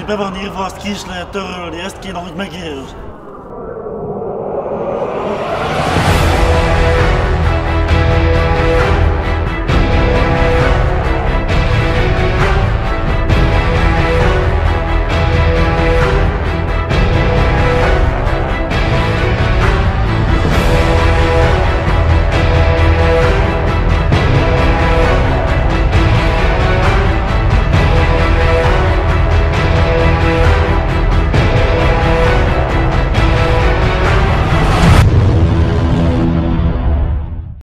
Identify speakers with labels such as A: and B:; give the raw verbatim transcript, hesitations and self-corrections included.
A: ami be van írva, azt ki is lehet törölni, ezt kéne, hogy megértsd.